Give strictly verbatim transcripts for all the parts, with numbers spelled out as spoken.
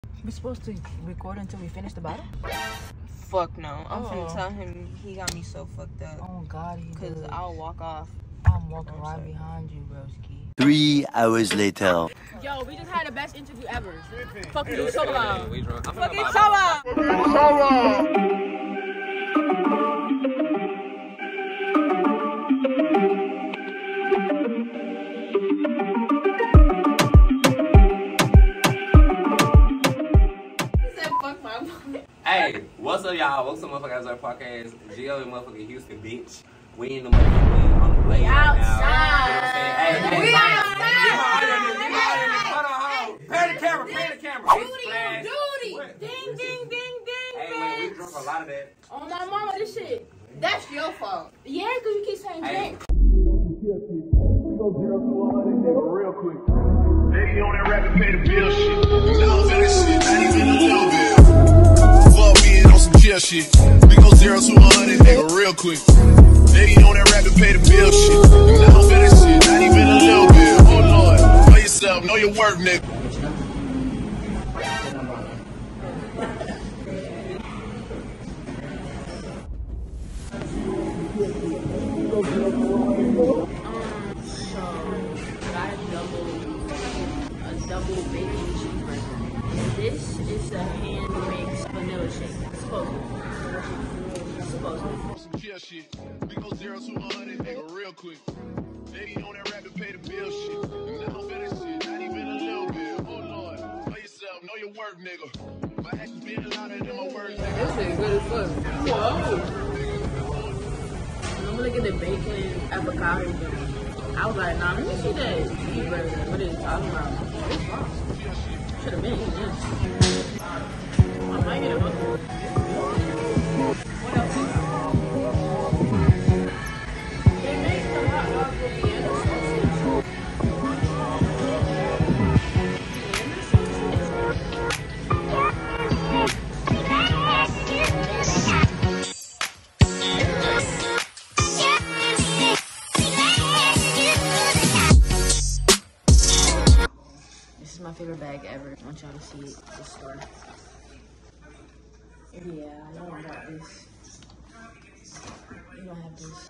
We supposed to record until we finish the battle? Fuck no. I'm oh. finna tell him he got me so fucked up. Oh God, he Cause did. I'll walk off. I'm walking I'm right sorry. behind you, broski. Three hours later. Yo, we just had the best interview ever. Fuck you, so long. Fucking Shala! Hey, what's up, y'all? What's up, motherfuckers? Our podcast. Gio and motherfucking Houston, bitch. We in the motherfucking on the way right now. You know what I'm saying? Hey, hey, We hey, outside. get my audio, get my audio. Hold on, hold on. Pan the camera, pan the camera. Duty, Flash. duty. What? Ding, ding, ding, ding, Hey, wait, we drunk a lot of that. On my mama, this shit. That's your fault. Yeah, because you keep saying Hey. drink. We go zero to one hundred, nigga, real quick. Lady on that rapid pay the bill shit. No, that shit, not even a little bit. Fuck being on some chill shit. We go zero to one hundred, nigga, real quick. Lady on that rapid pay the bill shit. No, that shit, not even a little bit. Oh Lord, know yourself, know your work, nigga. Double bacon cheeseburger. This is a hand mixed vanilla shake. Supposedly. Supposedly. Some chill shit. We go zero to one hundred, nigga, real quick. Lady on that rapid pay the bill shit. No, that shit, not even a little bit. Oh Lord, know yourself, know your work, nigga. My actions being louder than my words, nigga. This is good as fuck. Whoa. I'm gonna get the bacon avocado burger. I was like, nah, let me see that cheeseburger. What is it talking about? It's bomb. Should have been eating this. I might get a book. What else? They make the hot dog with Vienna sausage. This is my favorite bag ever. I want y'all to see it. This store. Yeah, I know I got this. You don't have this.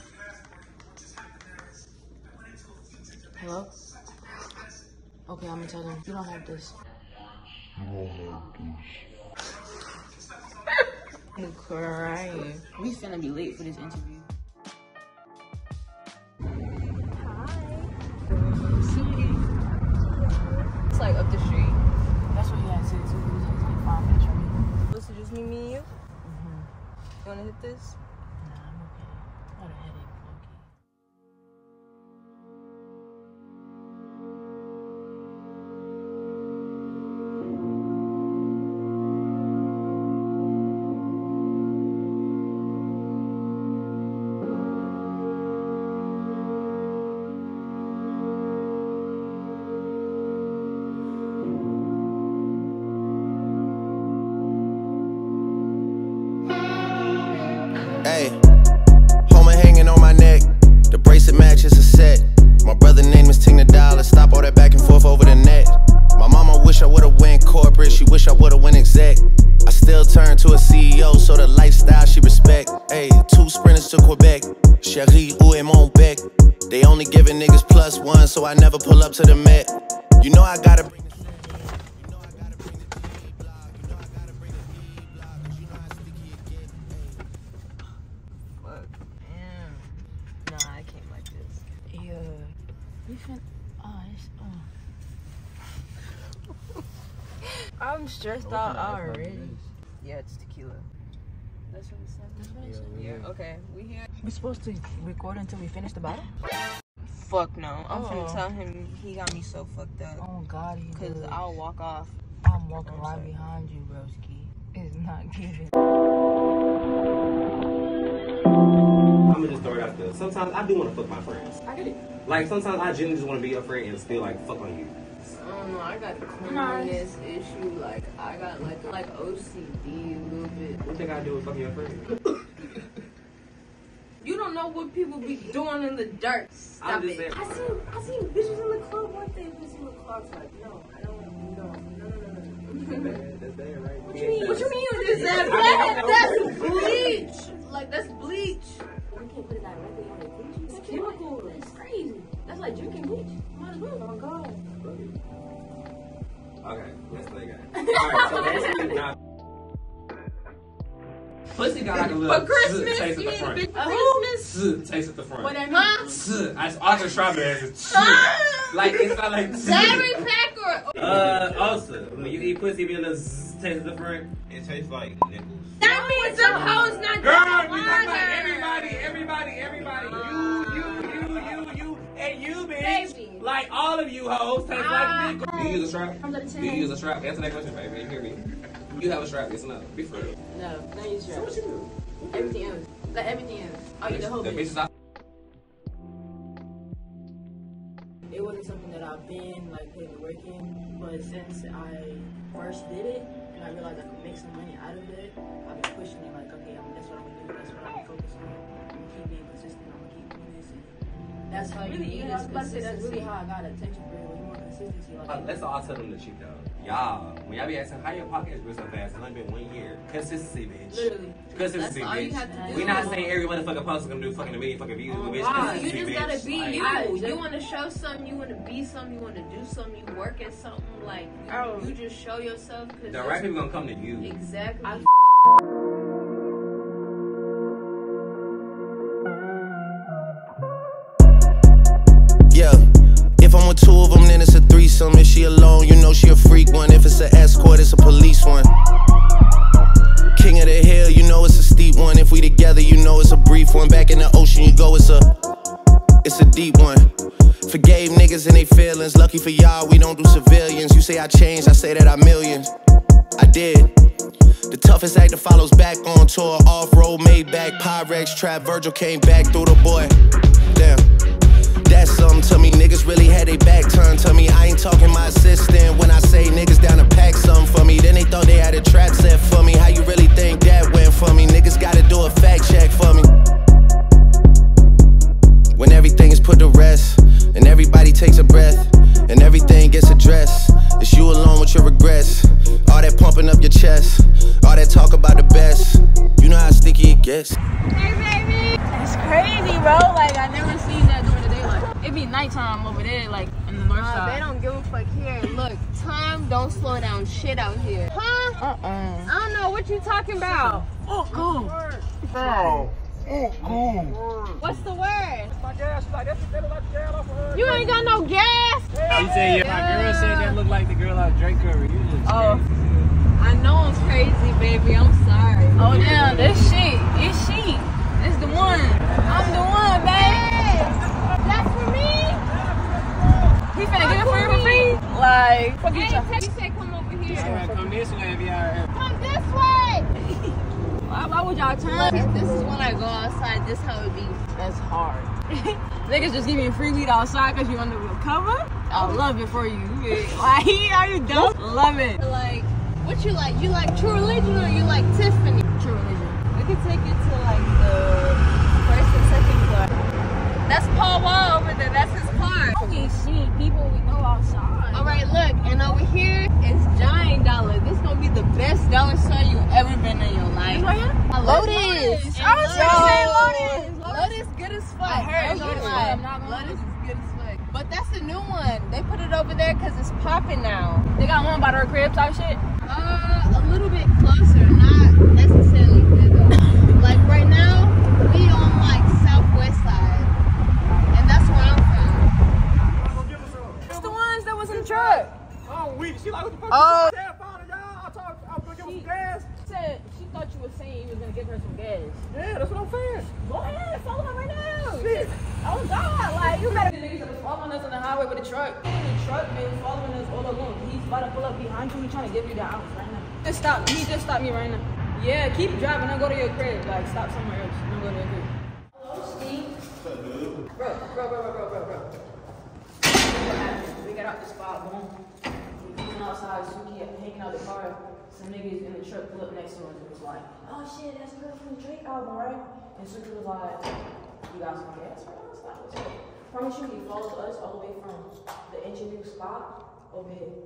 Hello? Okay, I'm gonna tell them you don't have this. I'm crying. We finna be late for this interview. It's like up the street. That's what he had said too. He was like, like five minutes from me. So just me, me, and you? Mm-hmm. You wanna hit this? Nah, I'm okay. I got a headache, okay. Hey, Homer hanging on my neck. The bracelet matches a set. My brother name is Ting the Dollar. Stop all that back and forth over the net. My mama wish I would've went corporate. She wish I would've went exec. I still turn to a C E O, so the lifestyle she respect. Hey, two sprinters to Quebec. Cherie, où est mon bec? They only giving niggas plus one, so I never pull up to the Met. You know I gotta bring the Nah, I can't like this. Yeah. We fin. Oh, it's. Oh. I'm stressed out already. Yeah, it's tequila. That's what it said. That's what I said. Yeah, okay. We here? We supposed to record until we finish the battle? Fuck no. I'm Oh. finna tell him he got me so fucked up. Oh God, he Cause did. I'll walk off. I'm walking I'm right sorry. behind you, broski. It's not giving. I'm gonna just throw it out there. Sometimes I do want to fuck my friends. I get it. Like, sometimes I genuinely just want to be your friend and still, like, fuck on you. I don't know, I got the cleanliness issue, like, I got, like, like O C D a little bit. What you think I do with fucking your friend? You don't know what people be doing in the dirt. Stop I'm just it. saying. I seen, I seen bitches in the club one day, bitches in the club, like, no, I don't, no, no, no, no, no. That's bad, right? What you mean? What you mean with this? That's bleach. Like that's bleach. You can't put it directly on your bleach. It's chemical. That's crazy. That's like drinking bleach. Might as well. Oh my god. Okay, let's play again. Alright, so basically now. Pussy got like a little For Christmas, taste at you the need a front. big Christmas. Taste at the front. What that Huh? means? I also strawberries. Like it's not like Dairy Pack or Uh, also, when you eat pussy, be a little zzz, taste at the front. It tastes like nickels. that means them hoes not Girl, drinking we talking about water. everybody, everybody, everybody. You, you, you, you, you, and you, bitch. Baby. Like all of you hoes taste like nickels. Do you use a strap? I'm gonna Do tell you you. use a strap? Answer that question, baby. You hear me? You have a strap, yes or no? Be for real. No, not use So your what you do? everything else. Like everything else. Oh, you the whole The bitch. bitches out. It wasn't something that I've been like putting the work in, but since I first did it and I realized I could make some money out of it, I've been pushing it like, okay, I'm, that's what I'm gonna do, that's what I'm gonna focus on. I'm gonna keep being consistent, I'm gonna keep doing this. And that's how you Really, need yeah, I this was about to say, that's really consistency. how I got attention for it, with more consistency. Like, Uh, let's all tell them the truth though. Y'all, when y'all be asking how your podcast grew so fast, it's only been one year. Consistency, bitch. literally. Consistency, That's all you bitch. have to do. We not saying every motherfucking post is gonna do fucking a million fucking views, but bitch, wow. You consistency, just bitch. gotta be Like, you. I- You want to show something. You want to be something. You want to do something. You work at something. Like you, Oh. you just show yourself. Cause The that's- right people gonna come to you. Exactly. I- Yeah. If I'm with two of them, then it's a threesome. If she alone, you know she a freak one. If it's an escort, it's a police one. King of the hill, you know it's a steep one. If we together, you know it's a brief one. Back in the ocean, you go, it's a, it's a deep one. Forgave niggas and they feelings. Lucky for y'all, we don't do civilians. You say I changed, I say that I millions. I did. The toughest actor follows back on tour. Off-road, made back, Pyrex, trap. Virgil came back through the boy. Damn. That's something to me. Niggas really had their back turned to me. I ain't talking my assistant when I say niggas down to pack something for me. Then they thought they had a trap set for me. How you really think that went for me? Niggas gotta do a fact check for me. When everything is put to rest, and everybody takes a breath, and everything gets addressed, it's you alone with your regrets. All that pumping up your chest, all that talk about the best. You know how sticky it gets. Hey, baby. That's crazy, bro. Like, I never seen that during the daylight. It be nighttime over there, like, in the north Uh, side. they don't give a fuck here. Look, time don't slow down shit out here. Huh? Uh-uh. I don't know what you talking about. Oh, cool. Oh, oh, cool. What's the word? My gas, like that's the like gas off of her. You ain't got no gas. You say if my girl said that looked like the girl out of Drake Curry, you just Oh, I know I'm crazy, baby. I'm sorry. Oh, damn, this shit. It's she. It's the one. I'm the one, babe. That's for me. He finna give it for you for free? Like, fuck you, Hey, talking. Teddy said come over here. Alright, come this way if y'all Come this way. Why, why would y'all turn? Look, this is when I go outside. This how it be. That's hard. Niggas just give me free weed outside because you under the cover? I love it for you. Like, are you dumb? Love it. Like, what you like? You like True Religion or you like Tiffany? True religion. We can take you to like the first and second floor. That's Paul Wall over there. That's his car. We see people we know outside. All right, look, and over here is Giant Dollar. This gonna be the best dollar store you ever been in your life. Right here? Lotus. Lotus. I was gonna say Lotus. Lotus good as fuck. I heard ain't gonna Lotus, lie. I'm not gonna lie. Lotus is good as fuck. But that's the new one. They put it over there because it's popping now. They got one by their crib type shit. Uh, a little bit closer, not necessarily good though. Like right now, we on like southwest side, and that's where I'm from. It's the ones that was in the truck. Oh, we. She like what the fuck? Oh. You said, father, y'all. I told I was gonna give her some gas. Said she thought you were saying you was gonna give her some gas. Yeah, that's what I'm saying. Go ahead, follow her right now. Shit. Oh God, like you better. The niggas that was following us on the highway with the truck. In the truck, they was following us all along. He's about to pull up behind you. He's trying to give you the ounce right now. Just stop. He just stopped me right now. Yeah, keep driving. Don't go to your crib. Like stop somewhere else. Don't go to your crib. Hello, Steve. What's up, dude? Bro, bro, bro, bro, bro, bro, bro. What happened? We got out the spot. Boom. We went outside. Suki hanging out the car. Some niggas in the truck pull up next to us and was like, oh shit, that's girl from the Drake album, right? And Suki was like, you got some gas right now? Stop. Promise you, he followed us all the way from the engineer spot over here.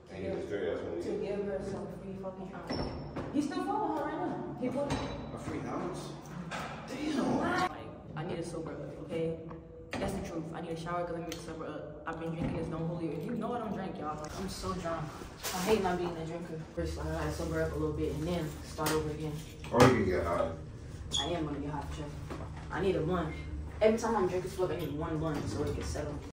And he was straight up from To give her some free fucking ounce. He's still following her right now. He put A free ounce? Like, I need to sober up, okay? That's the truth. I need a shower because I need to sober up. I've been drinking this Don Julio. You know I don't drink, y'all. Like, I'm so drunk. I hate not being a drinker. First, I gotta sober up a little bit and then start over again. Or you can get high. I am gonna get high for sure. I need a blunt. Every time I'm drinking smoke, I need one blunt so it gets settled.